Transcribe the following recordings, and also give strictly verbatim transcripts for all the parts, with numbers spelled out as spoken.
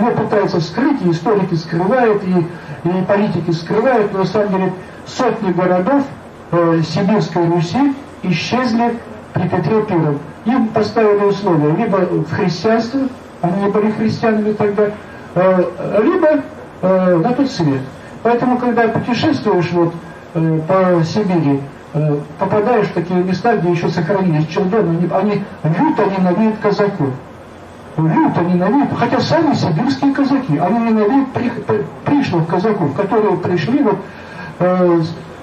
его пытаются скрыть, и историки скрывают, и, и политики скрывают, но на самом деле сотни городов э, Сибирской Руси исчезли при Петре Первом. Им поставили условия, либо в христианство, они не были христианами тогда, э, либо э, на тот свет. Поэтому, когда путешествуешь вот, э, по Сибири, э, попадаешь в такие места, где еще сохранились челдоны, они, они люто ненавидят казаков. Люто ненавидят, хотя сами сибирские казаки, они ненавидят при, при, пришлых казаков, которые пришли вот, э,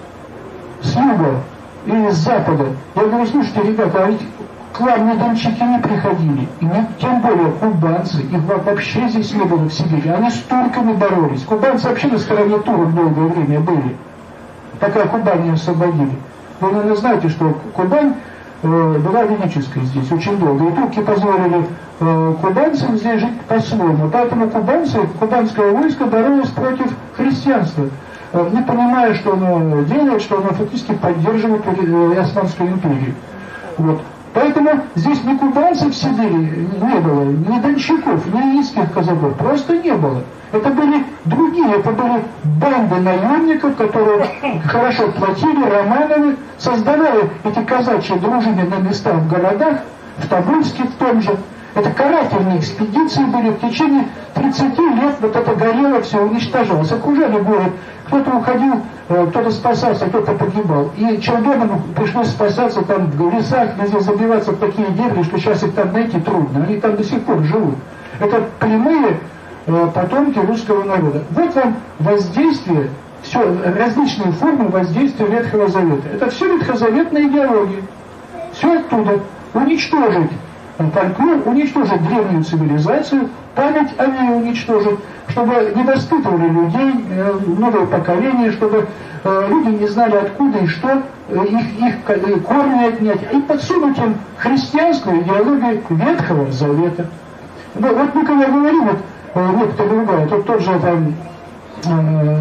с юга и с запада. Я говорю, слушайте, ребята, а ведь к вам ни дончики не приходили, и не, тем более кубанцы, их вообще здесь не было в Сибири. Они с турками боролись. Кубанцы вообще на стороне турок долгое время были, пока Кубань не освободили. Вы, наверное, знаете, что Кубань э, была велической здесь очень долго, и турки позволили э, кубанцам здесь жить по-своему. Поэтому кубанцы, кубанское войско боролось против христианства, э, не понимая, что оно делает, что оно фактически поддерживает э, Османскую империю. Вот. Поэтому здесь ни кубанцев в Сибири не было, ни дончаков, ни яицких казаков, просто не было. Это были другие, это были банды наемников, которые хорошо платили, Романовы, создавали эти казачьи дружины на местах в городах, в Тобольске в том же. Это карательные экспедиции были в течение тридцати лет, вот это горело, все уничтожалось. Окружали город, кто-то уходил, кто-то спасался, кто-то погибал. И челдонам пришлось спасаться там в лесах, везде забиваться в такие дебри, что сейчас их там найти трудно. Они там до сих пор живут. Это прямые э, потомки русского народа. Вот вам воздействие, все, различные формы воздействия Ветхого Завета. Это все ветхозаветная идеология. Все оттуда. Уничтожить фольклор, уничтожить древнюю цивилизацию, память о ней уничтожить, чтобы не воспитывали людей, э, новое поколение, чтобы э, люди не знали откуда и что, э, их, их э, корни отнять, и подсунуть им христианскую идеологию Ветхого Завета. Ну, вот мы когда говорим, вот э, некоторые ругают, вот тот же там э,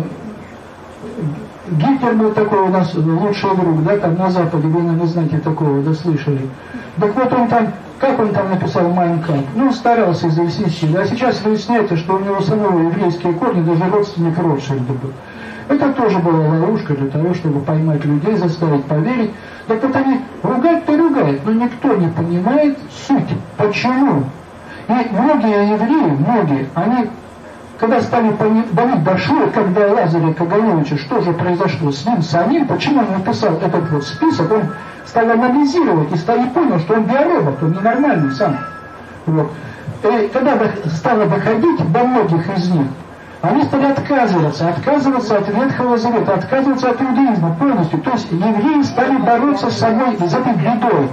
Гитлер был такой у нас лучший друг, да, там на Западе, вы, наверное, знаете такого, да, слышали. Так вот он там, как он там написал «Майн кампф», ну, старался изъяснить, а сейчас выясняется, что у него самого еврейские корни, даже родственник Ротшильда был. Это тоже была ловушка для того, чтобы поймать людей, заставить поверить. Так вот они ругают-то ругают, но никто не понимает суть, почему. И многие евреи, многие, они, когда стали болеть дошли, когда Лазаря Кагановича, что же произошло с ним самим, почему он написал этот вот список, он стал анализировать и, стал, и понял, что он биоробот, он ненормальный сам. Вот. И когда стало доходить до многих из них, они стали отказываться, отказываться от Ветхого Завета, отказываться от иудаизма полностью. То есть евреи стали бороться с собой, с этой бедой,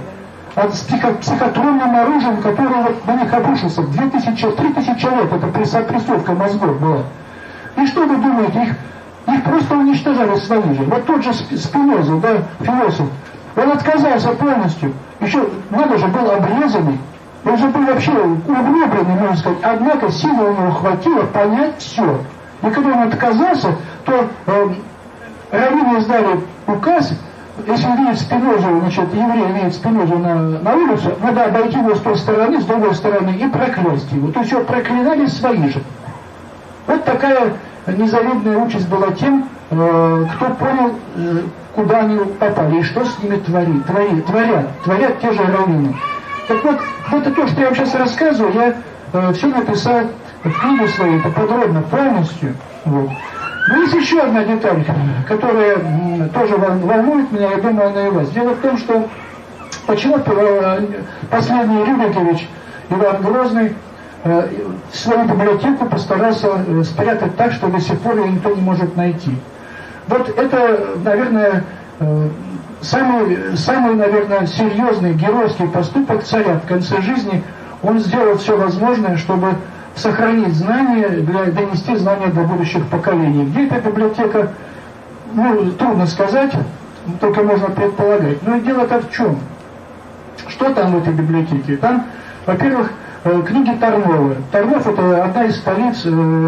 с психотронным оружием, которое вот на них обрушился. Две тысячи, три тысячи лет, это прессовка мозгов была. И что вы думаете, их, их просто уничтожали свои же. Вот тот же Спиноза, да, философ, он отказался полностью. Еще, надо же, был обрезанный. Он же был вообще углубленный, можно сказать. Однако силы у него хватило понять все. И когда он отказался, то э, раввины издали указ, если видит Спинозу, значит, еврей видит Спинозу на, на улицу, надо обойти его с той стороны, с другой стороны и проклясть его. То есть его проклинали свои же. Вот такая незавидная участь была тем, э, кто понял, э, куда они попали и что с ними творит, творит, творят, творят те же раввины. Так вот, это то, что я вам сейчас рассказываю, я э, все написал в книге своей, это подробно, полностью. Вот. Но есть еще одна деталь, которая м, тоже волнует меня, я думаю, она и вас. Дело в том, что почему э, последний Рюрикович, Иван Грозный, э, свою библиотеку постарался э, спрятать так, что до сих пор ее никто не может найти. Вот это, наверное, э, Самый, самый, наверное, серьезный геройский поступок царя в конце жизни, он сделал все возможное, чтобы сохранить знания, для, донести знания до будущих поколений. Где эта библиотека, ну, трудно сказать, только можно предполагать. Но дело-то в чем? Что там в этой библиотеке? Там, во-первых, книги Тарнова. Тарнов — это одна из столиц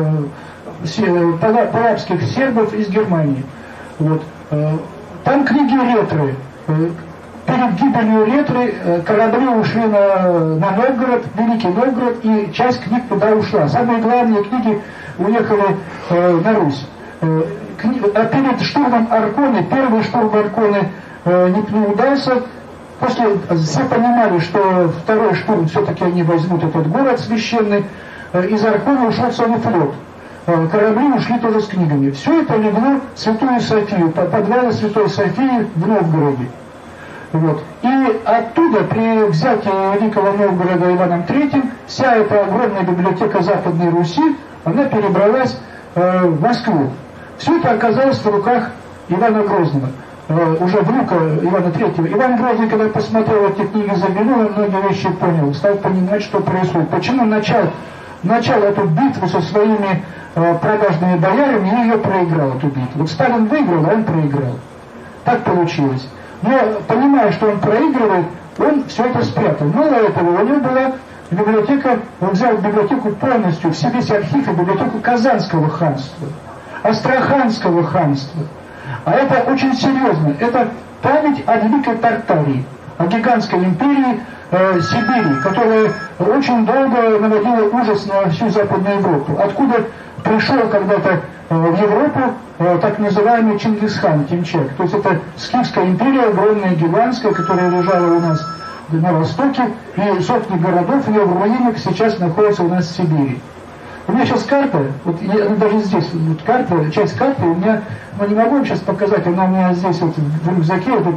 э, палапских сербов из Германии. Вот. Там книги Ретры, перед гибелью Ретры корабли ушли на, на Новгород, Великий Новгород, и часть книг туда ушла. Самые главные книги уехали э, на Русь. Э, кни... А перед штурмом Арконы, первый штурм Арконы э, не, не удался. После все понимали, что второй штурм все-таки они возьмут этот город священный. Э, из Аркона ушел целый флот. Э, корабли ушли тоже с книгами. Все это легло в Святую Софию, по подвалу Святой Софии в Новгороде. Вот. И оттуда, при взятии Великого Новгорода Иваном Третьим, вся эта огромная библиотека Западной Руси, она перебралась э, в Москву. Все это оказалось в руках Ивана Грозного, э, уже внука Ивана Третьего. Иван Грозный, когда посмотрел эти книги, заглянул, он многие вещи понял, стал понимать, что происходит. Почему начал, начал эту битву со своими э, продажными боярами и ее проиграл, эту битву. Вот Сталин выиграл, а он проиграл. Так получилось. Но, понимая, что он проигрывает, он все это спрятал. Мало этого, у него была библиотека, он взял библиотеку полностью, в себе весь архив и библиотеку Казанского ханства, Астраханского ханства. А это очень серьезно. Это память о Великой Тартарии, о гигантской империи э, Сибири, которая очень долго наводила ужас на всю Западную Европу. Откуда пришел когда-то э, в Европу э, так называемый Чингисхан, Тимчак. То есть это Скифская империя, огромная, гигантская, которая лежала у нас на востоке, и сотни городов ее в руинах сейчас находятся у нас в Сибири. У меня сейчас карта, вот я, ну, даже здесь вот карта, часть карты у меня, ну не могу вам сейчас показать, она у меня здесь вот в рюкзаке, вот,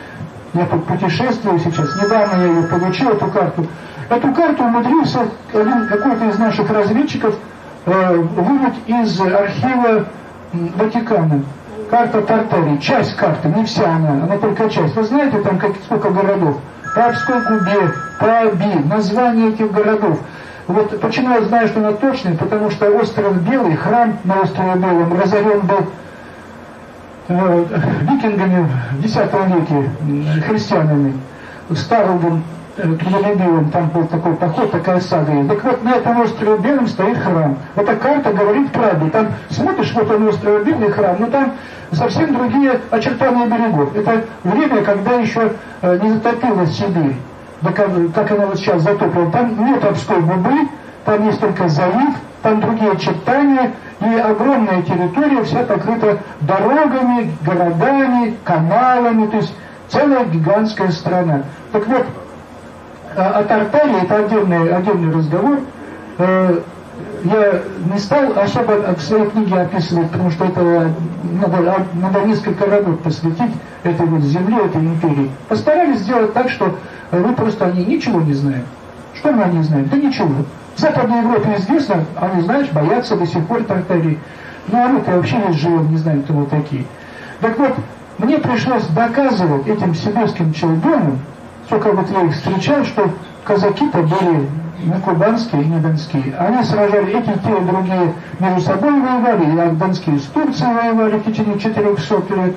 я тут путешествую сейчас, недавно я ее получил, эту карту. Эту карту умудрился один какой-то из наших разведчиков э, вынуть из архива Ватикана. Карта Тартарии, часть карты, не вся она, она только часть. Вы знаете там как, сколько городов? По Обской губе, по Оби, названия этих городов. Вот почему я знаю, что она точная, потому что остров Белый, храм на острове Белом разорен был э, викингами в десятом веке, э, христианами, Старовым, трудолюбивым, там был такой поход, такая сага есть. Так вот, на этом острове Белом стоит храм. Эта карта говорит правду. Там смотришь, вот он остров Белый храм, но там совсем другие очертания берегов. Это время, когда еще э, не затопилась Сибирь. Да как, как она вот сейчас затоплена. Там нет Обской губы, там есть только залив, там другие очертания, и огромная территория вся покрыта дорогами, городами, каналами, то есть целая гигантская страна. Так вот, о Тартарии это отдельный, отдельный разговор. Я не стал особо в своей книге описывать, потому что это надо, надо несколько работ посвятить этой вот земле, этой империи. Постарались сделать так, что вы просто о ней ничего не знаете. Что мы о ней знаем? Да ничего. В Западной Европе известно, они, знаешь, боятся до сих пор Тартарии. Ну а мы-то вообще не живем, не знаем, кто мы такие. Так вот, мне пришлось доказывать этим сибирским челдонам, сколько вот я их встречал, что казаки-то были не кубанские и не донские. Они сражали, эти, те и другие между собой воевали, и донские с Турцией воевали в течение четырехсот лет.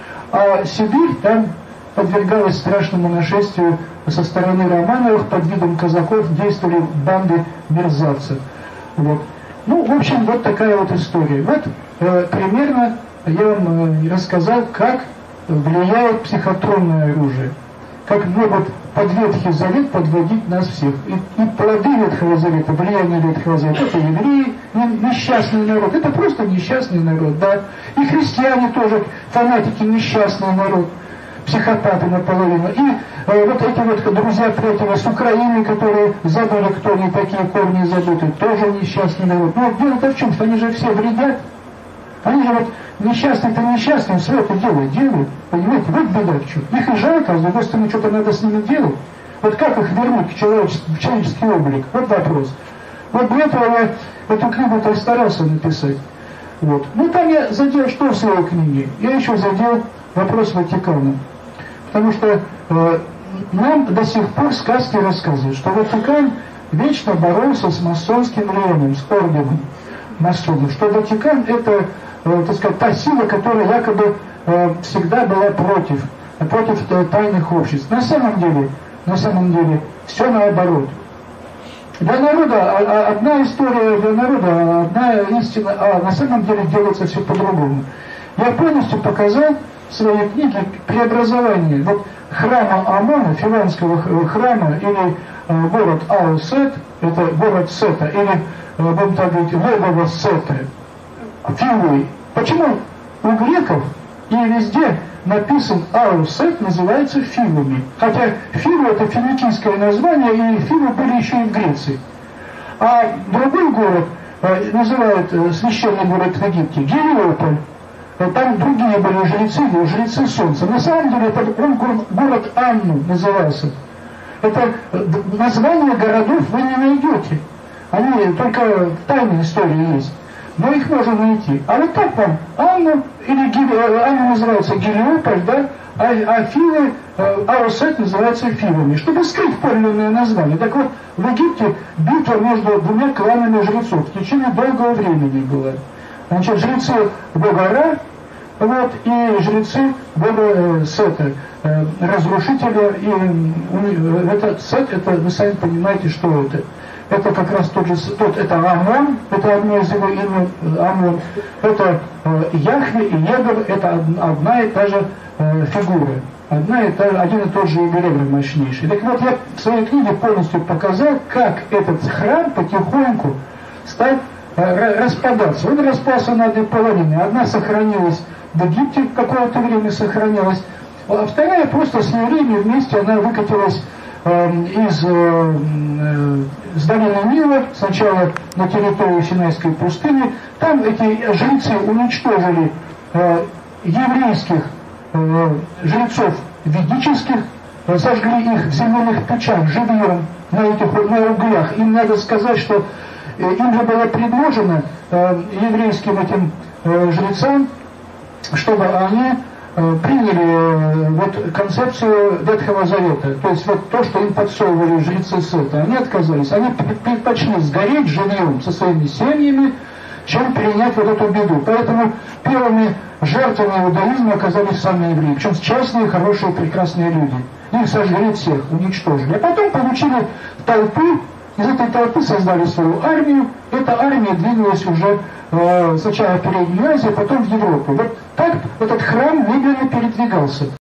А Сибирь там подвергалась страшному нашествию со стороны Романовых, под видом казаков действовали банды мерзавцев. Вот. Ну, в общем, вот такая вот история. Вот э, примерно я вам э, рассказал, как влияет психотронное оружие. Как могут под Ветхий Завет подводить нас всех. И, и плоды Ветхого Завета, влияние Ветхого Завета, это евреи, несчастный народ. Это просто несчастный народ, да. И христиане тоже, фанатики, несчастный народ. Психопаты наполовину. И э, вот эти вот друзья-приятели с Украины, которые забыли, кто они такие, корни забыты, тоже несчастный народ. Но дело-то в чем, что они же все вредят. Они же вот несчастные-то несчастные, свое-то дело делают. Понимаете, вот беда в чем. Их и жалко, а с другой стороны, что-то надо с ними делать. Вот как их вернуть в человеческий, в человеческий облик? Вот вопрос. Вот для этого я эту книгу-то и старался написать. Вот. Ну там я задел что в своей книге? Я еще задел вопрос Ватикана. Потому что э, нам до сих пор сказки рассказывают, что Ватикан вечно боролся с масонским влиянием, с орденом масонов. Что Ватикан это, э, так сказать, та сила, которая якобы э, всегда была против, против э, тайных обществ. На самом деле, на самом деле, все наоборот. Для народа одна история, для народа одна истина, а на самом деле делается все по-другому. Я полностью показал в своей книге преобразование. Вот храма Амона, фиванского храма, или город Ау-Сет, это город Сета, или, будем так говорить, логово Сета, Фивы. Почему у греков и везде написан Ау-Сет называется Фивами? Хотя Фивы это финикийское название, и Фивы были еще и в Греции. А другой город называют священный город в Египте Гелиополь. Там другие были жрецы, жрецы солнца. На самом деле это он город Анну назывался. Это названия городов вы не найдете. Они только в тайной истории есть. Но их можно найти. А вот так вам Анну, или Гили, Анну называется Гелиополь, да? А, а Фивы, Ау-Сет называется Фивами, чтобы скрыть подлинное название. Так вот, в Египте битва между двумя кланами жрецов в течение долгого времени была. Значит, жрецы бога Ра, вот, и жрецы бога Сета, э, разрушителя, и э, этот Сет, это, вы сами понимаете, что это. Это как раз тот же, тот, это Амон, это одно из его имен, Амон, это э, Яхве и Егов, это одна и та же э, фигура, одна и та, один и тот же эгрегор мощнейший. Так вот, я в своей книге полностью показал, как этот храм потихоньку стал э, распадаться. Он распался на две половины. Одна сохранилась в Египте, какое-то время сохранялась, а вторая просто с евреями вместе, она выкатилась из э, с долины Нила, сначала на территории Синайской пустыни. Там эти жрецы уничтожили э, еврейских э, жрецов ведических, э, сожгли их в земляных печах живьем на этих на углях. Им надо сказать, что э, им же было предложено э, еврейским этим э, жрецам, чтобы они приняли вот концепцию Ветхого Завета, то есть вот то, что им подсовывали жрецы Сета, они отказались, они предпочли сгореть живьем со своими семьями, чем принять вот эту беду. Поэтому первыми жертвами иудаизма оказались сами евреи, причем частные, хорошие, прекрасные люди. Их сожгли всех, уничтожили. А потом получили толпу, из этой толпы создали свою армию. Эта армия двигалась уже э, сначала в Переднюю Азию, потом в Европу. Вот так этот храм медленно передвигался.